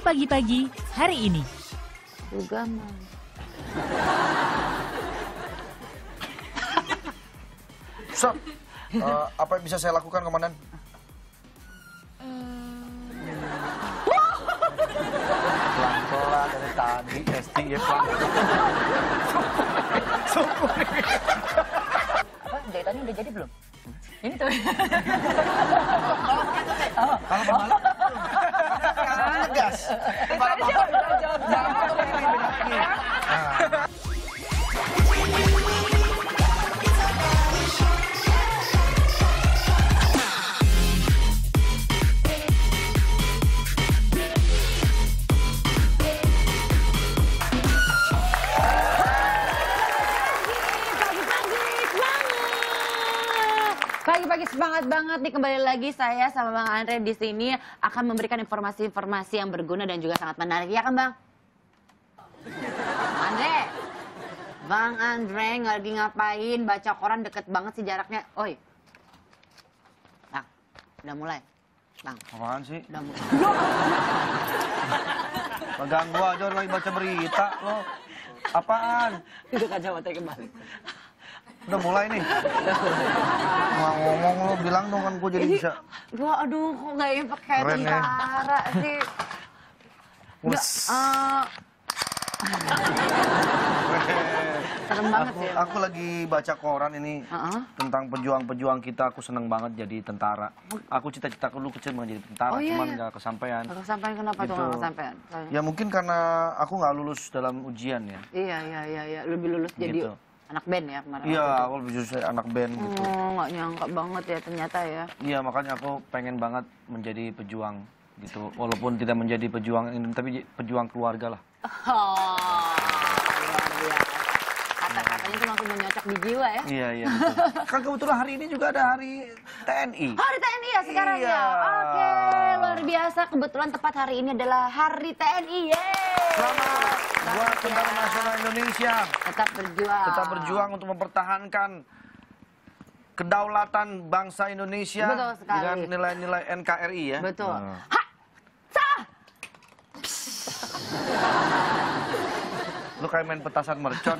pagi-pagi hari ini. Juga mah. Stop. Apa yang bisa saya lakukan, Komandan? Pelan-pelan dari tadi, ST ya pelan. Jahitannya udah jadi belum? Ini tuh. Kalau pembalap, gas. Pembalap Pagi-pagi semangat banget nih, kembali lagi saya sama Bang Andre di sini akan memberikan informasi-informasi yang berguna dan juga sangat menarik, ya kan Bang? Bang Andre lagi ngapain? Baca koran deket banget sih jaraknya. Oi, Bang, udah mulai. Bang, apaan sih? udah mulai. Ganggu aja lagi baca berita lo. Apaan? Itu kacamata kembali. Udah mulai nih. Nggak ngomong lo, bilang dong kan gue jadi bisa. Aduh, kok nggak yang pakai Keren, ya. tentara sih? Nggak, serem banget sih. Aku lagi baca koran ini tentang pejuang-pejuang kita. Aku seneng banget jadi tentara. Aku cita-cita dulu kecil mau jadi tentara, cuman nggak kesampaian. Nggak kesampaian, kenapa tuh nggak kesampaian? Ya mungkin karena aku nggak lulus dalam ujian ya. Iya. Lebih lulus jadi Gitu. anak band ya kemarin? Iya, aku lebih justru anak band gitu. Nggak nyangka banget ya ternyata ya. Iya, makanya aku pengen banget menjadi pejuang gitu. Walaupun tidak menjadi pejuang ini, tapi pejuang keluarga lah. Luar biasa. Kata-katanya tuh langsung menyocok di jiwa ya. Iya, betul. Kan kebetulan hari ini juga ada hari TNI. Hari TNI ya sekarang Iya. ya? Oke, luar biasa. Kebetulan tepat hari ini adalah Hari TNI. Yeay! Selamat buat Tentara Nasional Indonesia. Tetap berjuang. Tetap berjuang untuk mempertahankan kedaulatan bangsa Indonesia. Betul sekali. Dengan nilai-nilai NKRI ya. Betul. Nah. Ha! Salah! Lu kayak main petasan mercon.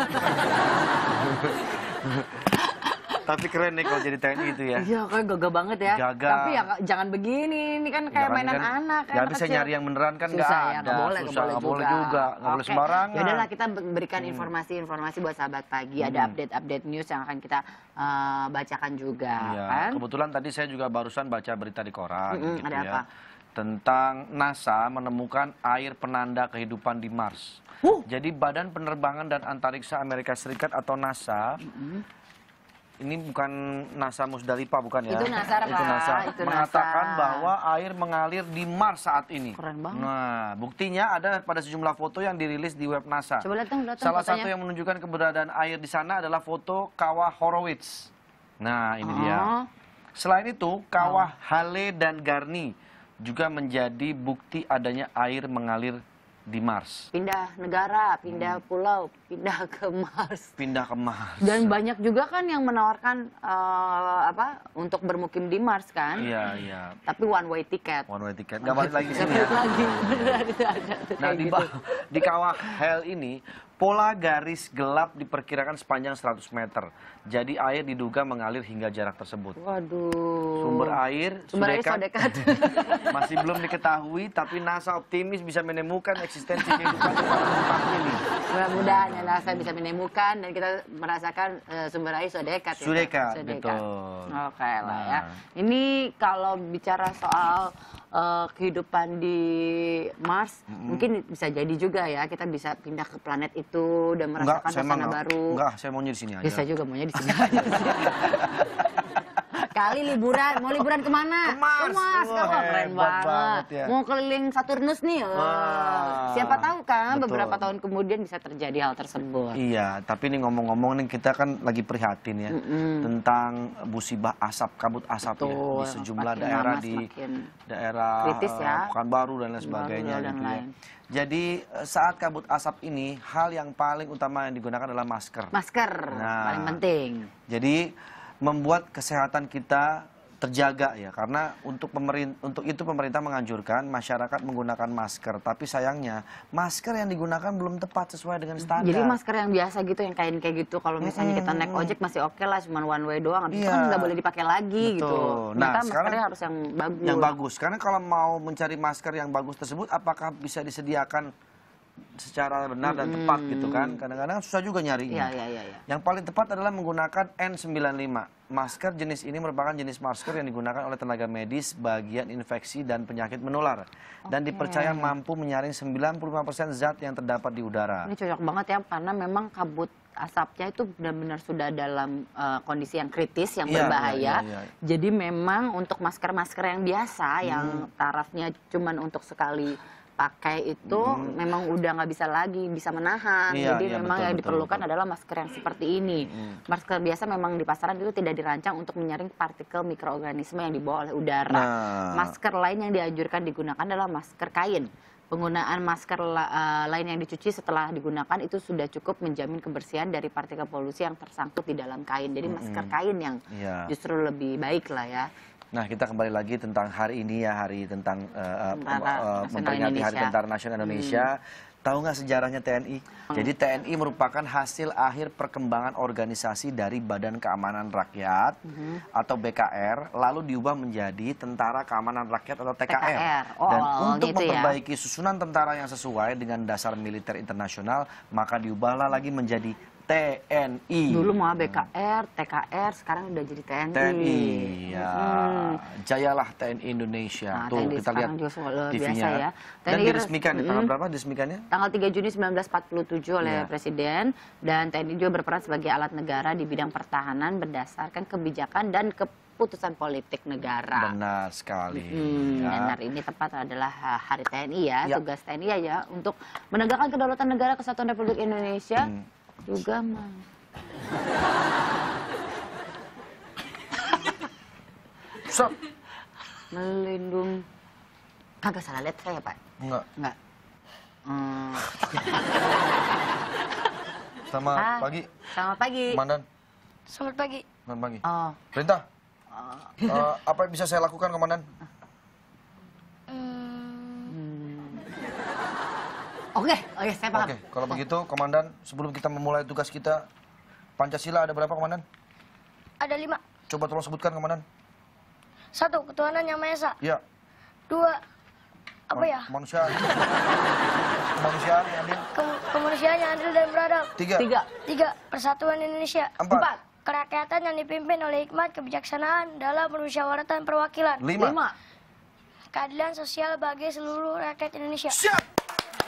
Tapi keren nih kalau jadi TNI itu ya. Iya, kayak gagah banget ya. Gagah. Tapi ya jangan begini, ini kan kayak mainan anak. Gak bisa nyari yang beneran kan nggak susah ya, ada. nggak boleh juga. Nggak boleh sembarangan. Ya udahlah, kita berikan informasi-informasi buat sahabat pagi. Ada update-update news yang akan kita bacakan juga. Iya, kan? kebetulan tadi saya juga barusan baca berita di koran. Gitu ada ya. apa? Tentang NASA menemukan air penanda kehidupan di Mars. Jadi Badan Penerbangan dan Antariksa Amerika Serikat atau NASA, ini bukan NASA Musdalifah bukan ya? Itu NASA, Itu NASA. Itu mengatakan NASA. bahwa air mengalir di Mars saat ini. Keren banget. Nah, buktinya ada pada sejumlah foto yang dirilis di web NASA. Coba lihat dong Salah fotonya. satu yang menunjukkan keberadaan air di sana adalah foto Kawah Horowitz. Nah, ini dia. Selain itu, Kawah Hale dan Garni juga menjadi bukti adanya air mengalir di Mars. Pindah negara, pindah pulau, pindah ke Mars. Pindah ke Mars. Dan banyak juga kan yang menawarkan untuk bermukim di Mars kan? Iya. Tapi one way ticket. One way ticket. Gak balik lagi ke sini ya. Lagi, beneran itu ada. Nah, di Kawah Hale ini, pola garis gelap diperkirakan sepanjang 100 meter. Jadi air diduga mengalir hingga jarak tersebut. Waduh. Sumber air so dekat. masih belum diketahui, tapi NASA optimis bisa menemukan eksistensi kehidupan di tempat ini. Mudah-mudahan ya NASA bisa menemukan dan kita merasakan sumber air so dekat. So dekat, betul. Oke lah ya. Ini kalau bicara soal kehidupan di Mars, mungkin bisa jadi juga ya kita bisa pindah ke planet itu dan merasakan suasana baru. Enggak, saya maunya di sini aja. Bisa juga maunya di sini aja. Kali liburan, mau liburan kemana? Ke Mars. Wah, keren banget. Ya. Mau keliling Saturnus nih. Siapa tahu kan beberapa tahun kemudian bisa terjadi hal tersebut. Iya, tapi ini ngomong-ngomong nih kita kan lagi prihatin ya tentang musibah asap, kabut asap ya di sejumlah daerah di daerah kritis ya. Pekanbaru dan lain sebagainya gitu ya. Jadi saat kabut asap ini hal yang paling utama yang digunakan adalah masker. Masker paling penting. Jadi membuat kesehatan kita terjaga ya, karena untuk itu pemerintah menganjurkan masyarakat menggunakan masker, tapi sayangnya masker yang digunakan belum tepat sesuai dengan standar. Jadi masker yang biasa gitu, yang kain kayak gitu, kalau misalnya kita naik ojek masih oke lah, cuma one way doang, habis itu kan nggak boleh dipakai lagi gitu. Nah, maskernya harus yang bagus. Yang bagus, karena kalau mau mencari masker yang bagus tersebut, apakah bisa disediakan secara benar dan tepat gitu kan? Kadang-kadang susah juga nyarinya. Iya. Yang paling tepat adalah menggunakan N95. Masker jenis ini merupakan jenis masker yang digunakan oleh tenaga medis bagian infeksi dan penyakit menular. Dan dipercaya mampu menyaring 95% zat yang terdapat di udara. Ini cocok banget ya, karena memang kabut asapnya itu benar-benar sudah dalam kondisi yang kritis, yang berbahaya. Jadi memang untuk masker-masker yang biasa, yang tarafnya cuman untuk sekali pakai itu memang udah nggak bisa lagi bisa menahan. Jadi memang yang diperlukan adalah masker yang seperti ini. Masker biasa memang di pasaran itu tidak dirancang untuk menyaring partikel mikroorganisme yang dibawa oleh udara. Masker lain yang dianjurkan digunakan adalah masker kain. Penggunaan masker lain yang dicuci setelah digunakan itu sudah cukup menjamin kebersihan dari partikel polusi yang tersangkut di dalam kain. Jadi masker kain yang justru lebih baik lah ya. Nah, kita kembali lagi tentang hari ini ya, hari tentang memperingati Hari Tentara Nasional Indonesia. Tahu nggak sejarahnya TNI? Jadi TNI merupakan hasil akhir perkembangan organisasi dari Badan Keamanan Rakyat atau BKR, lalu diubah menjadi Tentara Keamanan Rakyat atau TKR. Dan untuk memperbaiki susunan tentara yang sesuai dengan dasar militer internasional, maka diubahlah lagi menjadi TNI. Dulu mau BKR, TKR, sekarang udah jadi TNI. TNI, ya. Jayalah TNI Indonesia. Nah, tuh TNI kita lihat TV-nya. ya. Dan diresmikan di tanggal berapa diresmikannya? Tanggal 3 Juni 1947 oleh Presiden. Dan TNI juga berperan sebagai alat negara di bidang pertahanan berdasarkan kebijakan dan keputusan politik negara. Benar sekali. Dan hari ini tepat adalah Hari TNI ya. Tugas TNI ya untuk menegakkan kedaulatan negara Kesatuan Republik Indonesia. Juga melindungi. Kagak salah lihat saya, Pak? Enggak. Selamat pagi. Selamat pagi. Komandan. Selamat pagi. Selamat pagi. Perintah. Apa yang bisa saya lakukan, Komandan? Oke, saya paham. Oke, kalau begitu, Komandan, sebelum kita memulai tugas kita, Pancasila ada berapa, Komandan? Ada 5. Coba tolong sebutkan, Komandan. 1. Ketuhanan Yang Maha Esa. Iya. 2. Apa ya? Kemanusiaan. Kemanusiaan yang adil. Kemanusiaan yang adil dan beradab. 3. 3. Persatuan Indonesia. 4. Kerakyatan yang dipimpin oleh hikmat kebijaksanaan dalam permusyawaratan perwakilan. 5. Keadilan sosial bagi seluruh rakyat Indonesia. Siap!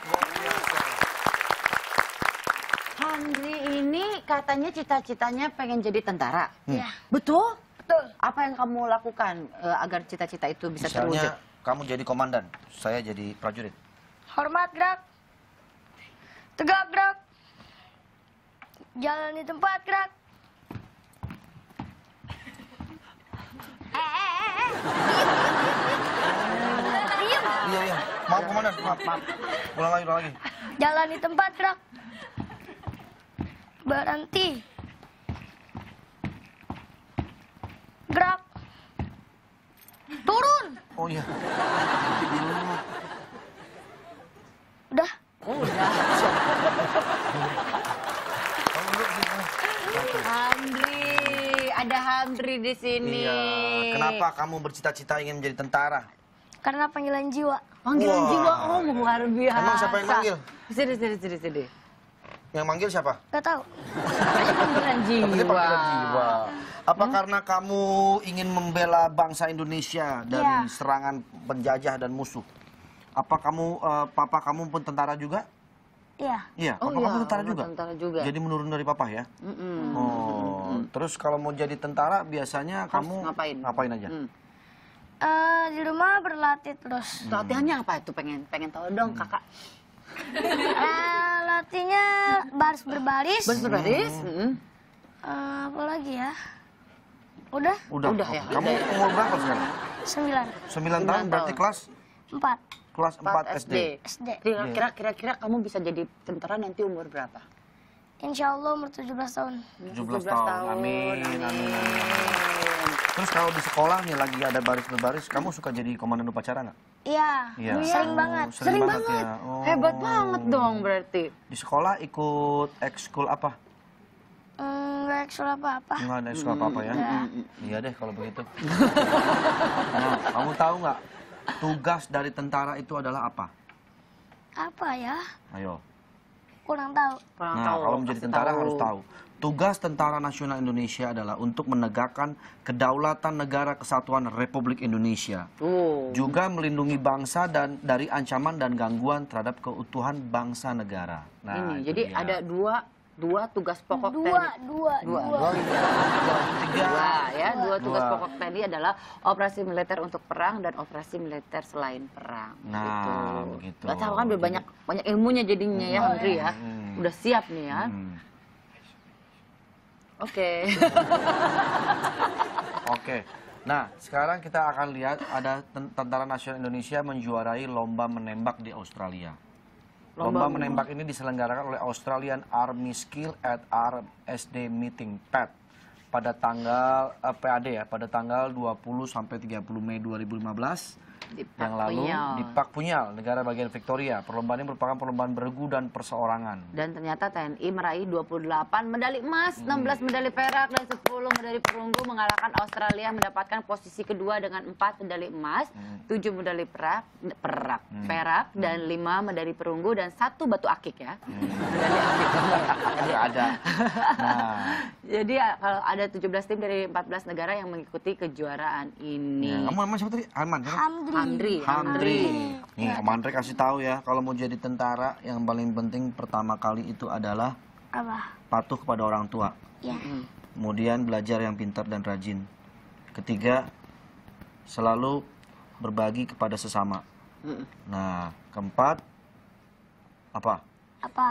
Handri ini katanya cita-citanya pengen jadi tentara. Iya. Betul? Betul. Apa yang kamu lakukan agar cita-cita itu bisa terwujud? Misalnya kamu jadi komandan, saya jadi prajurit. Hormat gerak. Tegak gerak. Jalan di tempat gerak. Diam. Iya. Maaf, Komandan. Maaf. Ulang lagi. Jalan di tempat gerak. Berhenti. Gerak. Turun. Oh iya. Udah. Handri, ada Handri di sini. Iya. Kenapa kamu bercita-cita ingin menjadi tentara? Karena panggilan jiwa. Panggilan jiwa, luar biasa. Emang siapa yang manggil? Sini. Yang manggil siapa? Gak tahu. Panggilan jiwa. Panggilan jiwa. Apa karena kamu ingin membela bangsa Indonesia dari serangan penjajah dan musuh? Apa papa kamu pun tentara juga? Iya. Iya, papa kamu tentara juga? Tentara juga. Jadi menurun dari papa ya? Terus kalau mau jadi tentara biasanya kamu ngapain aja? Di rumah berlatih terus. Latihannya apa itu? Pengen tahu dong, Kakak. Latihnya baris berbaris. Baris berbaris? Apa lagi ya? Udah? Udah ya. Kamu umur berapa sekarang? 9. 9 tahun berarti kelas 4. kelas 4 SD. Kira-kira kamu bisa jadi tentara nanti umur berapa? Insya Allah umur 17 tahun. 17 tahun. Amin. Terus kalau di sekolah nih lagi ada baris berbaris, kamu suka jadi komandan upacara nggak? Iya, Iya. sering banget. Sering banget. ya. Oh. Hebat banget dong berarti. Di sekolah ikut ekskul apa? Nggak ekskul apa-apa. Nggak ada ekskul apa-apa ya? Iya deh kalau begitu. Nah, kamu tahu nggak tugas dari tentara itu adalah apa? Apa ya? Ayo. Kurang tahu. Kurang Nah, tahu, kalau menjadi kasih tentara tahu. harus tahu. Tugas Tentara Nasional Indonesia adalah untuk menegakkan kedaulatan negara kesatuan Republik Indonesia. Juga melindungi bangsa dan dari ancaman dan gangguan terhadap keutuhan bangsa negara. Nah, Ini, itu jadi dia. ada dua tugas pokok Dua tugas pokok TNI adalah operasi militer untuk perang dan operasi militer selain perang. Nah, begitu. Gak tahu kan udah banyak ilmunya jadinya ya, Andri ya. Udah siap nih ya. Oke. Oke. Nah, sekarang kita akan lihat ada Tentara Nasional Indonesia menjuarai lomba menembak di Australia. Lomba menembak ini diselenggarakan oleh Australian Army Skill at RSD Meeting PAD pada tanggal PAD ya, pada tanggal 20 sampai 30 Mei 2015 yang lalu di Pak Punyal, negara bagian Victoria. Perlombaan ini merupakan perlombaan bergu dan perseorangan. Dan ternyata TNI meraih 28 medali emas, 16 medali perak, dan 10 medali perunggu, mengalahkan Australia mendapatkan posisi kedua dengan 4 medali emas, 7 medali perak, dan 5 medali perunggu, dan 1 batu akik ya. Medali akik. Ada. Nah, Jadi kalau ada 17 tim dari 14 negara yang mengikuti kejuaraan ini. kamu namanya siapa tadi? Arman, siapa? Hamdri. Nih, Om Andre kasih tahu ya, kalau mau jadi tentara yang paling penting pertama kali itu adalah Apa? patuh kepada orang tua. Ya. Kemudian belajar yang pintar dan rajin. Ketiga, selalu berbagi kepada sesama. Nah, keempat, apa? Apa?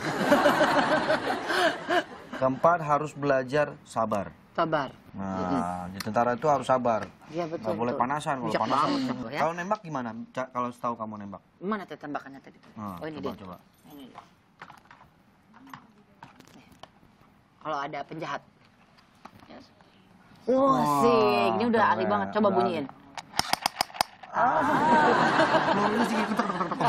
Keempat harus belajar sabar. Sabar. Nah, di tentara itu harus sabar. Iya betul. Nggak boleh betul. panasan. Kalau Bijak panasan, banget kamu, ya. kalau nembak gimana? Kalau setahu kamu nembak? Mana tuh tembakannya tadi? Nah, Oh ini coba, dia. coba. Ini dia. Nih. Kalau ada penjahat. Wah, sih. Ini udah ahli banget. Coba udah bunyiin. Pelurunya sih ikut.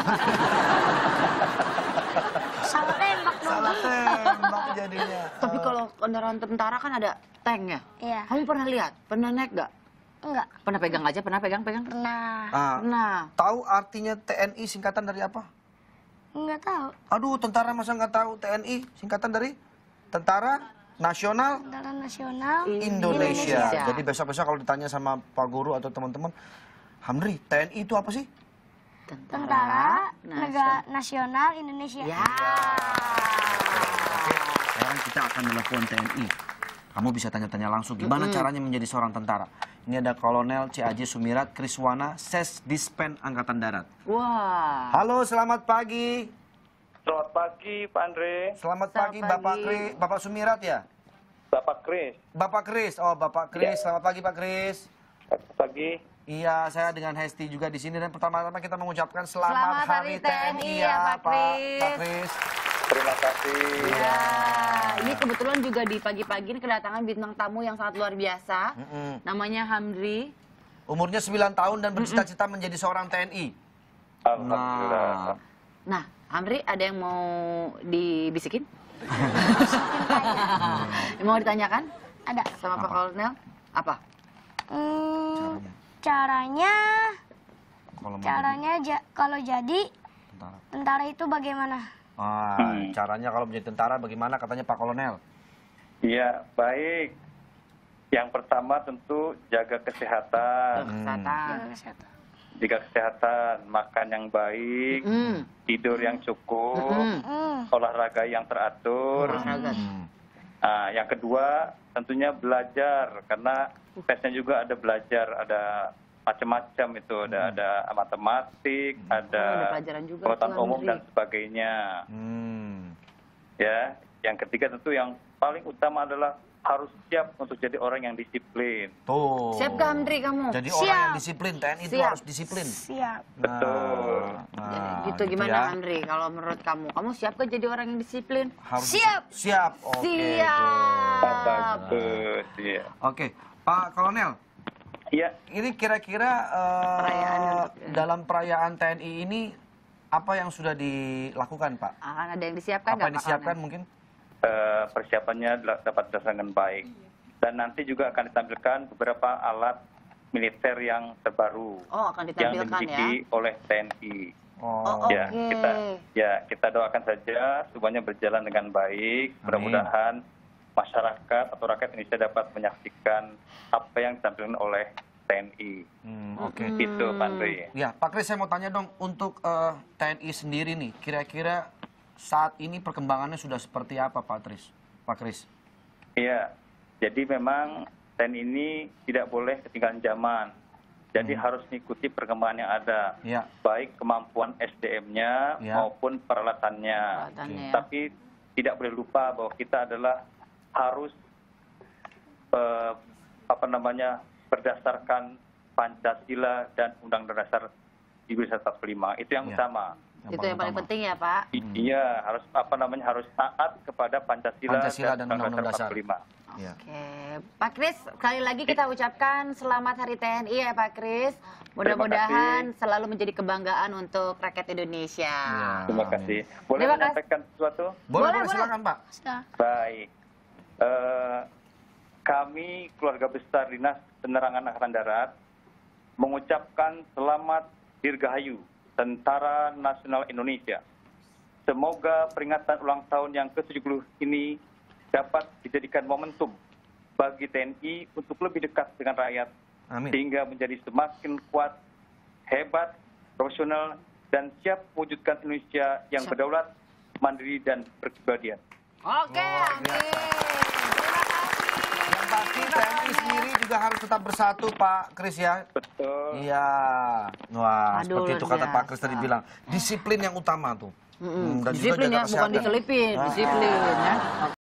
Salah tembak dong. Salah tembak jadinya. Tapi kalau kendaraan tentara kan ada tank ya? Iya. Kamu pernah lihat? Pernah naik gak? Enggak. Pernah pegang aja? Pernah pegang? Pernah. Pernah. Tahu artinya TNI singkatan dari apa? Enggak tahu. Aduh, tentara masa nggak tahu TNI singkatan dari Tentara Nasional Tentara Nasional Indonesia. Indonesia. Jadi besok-besok kalau ditanya sama Pak Guru atau teman-teman, Hamdri, TNI itu apa sih? Tentara Negara Nasional Indonesia. Ya. Sekarang kita akan telepon TNI. Kamu bisa tanya-tanya langsung gimana caranya menjadi seorang tentara. Ini ada Kolonel CAJ Sumirat Kriswana, Sesdispen Angkatan Darat. Wah. Halo, selamat pagi. Selamat pagi, Pak Andre. Selamat Selamat pagi, pagi. Bapak Sumirat ya? Bapak Kris. Bapak Kris. Oh, Bapak Kris. Selamat pagi, Pak Kris. Selamat pagi. Iya, saya dengan Hesti juga di sini dan pertama-tama kita mengucapkan selamat Hari TNI ya, Pak Pak Kris. Kris. Terima kasih. Ya, ini kebetulan juga di pagi-pagi ini kedatangan bintang tamu yang sangat luar biasa. Namanya Hamdri. Umurnya 9 tahun dan bercita-cita menjadi seorang TNI. Alhamdulillah. Nah, Hamdri ada yang mau dibisikin? Mau ditanyakan? Ada. Sama Pak Kolonel? Apa? Caranya Kalau mau kalau jadi tentara. tentara itu bagaimana? Caranya kalau menjadi tentara bagaimana katanya Pak Kolonel? Iya, baik. Yang pertama tentu jaga kesehatan. Kesehatan. Jaga kesehatan, makan yang baik, tidur yang cukup, olahraga yang teratur. Olahraga. Yang kedua tentunya belajar, karena tesnya juga ada belajar, ada macam-macam itu, ada matematik, ada pelajaran juga pengetahuan tuh, umum Andri. dan sebagainya. Ya, yang ketiga tentu yang paling utama adalah harus siap untuk jadi orang yang disiplin. Tuh. Siap gak Hamdri kamu? Jadi orang yang disiplin, TNI itu Siap. harus disiplin. Siap. Betul. Gitu gimana Hamdri kalau menurut kamu? Kamu siap gak jadi orang yang disiplin? Harus Siap. Siap. Oke. Siap. good. Bagus, ya. Oke, Pak Kolonel, Iya, ini kira-kira dalam perayaan TNI ini apa yang sudah dilakukan, Pak? Akan ada yang disiapkan Apa yang disiapkan mungkin? persiapannya dapat dilaksanakan dengan baik. Dan nanti juga akan ditampilkan beberapa alat militer yang terbaru Oh, akan yang ditampilkan dimiliki oleh TNI. Oh, Ya, oke. kita doakan saja semuanya berjalan dengan baik. Mudah-mudahan masyarakat atau rakyat Indonesia dapat menyaksikan apa yang ditampilkan oleh TNI. Oke. Itu, Pak Andri. Ya, Pak Kris, saya mau tanya dong, untuk TNI sendiri nih, kira-kira saat ini perkembangannya sudah seperti apa, Pak Kris? Iya, jadi memang TNI ini tidak boleh ketinggalan zaman. Jadi harus mengikuti perkembangan yang ada, Ya. baik kemampuan SDM-nya maupun peralatannya. Tapi tidak boleh lupa bahwa kita adalah harus berdasarkan Pancasila dan Undang-Undang Dasar 1945. Itu yang utama. Itu yang paling penting ya, Pak. Iya, harus harus taat kepada Pancasila dan Undang-Undang Dasar 45. Ya. Oke, Pak Kris, sekali lagi kita ucapkan selamat Hari TNI ya Pak Kris. Mudah-mudahan selalu menjadi kebanggaan untuk rakyat Indonesia. Ya. Terima kasih. Boleh Terima kasih. menyampaikan sesuatu? Boleh, silakan, Pak. Baik. Kami keluarga besar Dinas Penerangan Angkatan Darat mengucapkan selamat Dirgahayu Tentara Nasional Indonesia. Semoga peringatan ulang tahun yang ke-70 ini dapat dijadikan momentum bagi TNI untuk lebih dekat dengan rakyat. Amin. Sehingga menjadi semakin kuat, hebat, profesional, dan siap mewujudkan Indonesia yang berdaulat, mandiri, dan berkepribadian. Oke, amin. Yang pasti TNI sendiri juga harus tetap bersatu, Pak Kris ya. Betul. Iya. Wah, Aduh, seperti itu luar kata Pak Kris biasa. tadi bilang. Disiplin yang utama tuh. Dan juga Disiplin jaga ya, bukan kesehatan. diselipin, disiplin ya.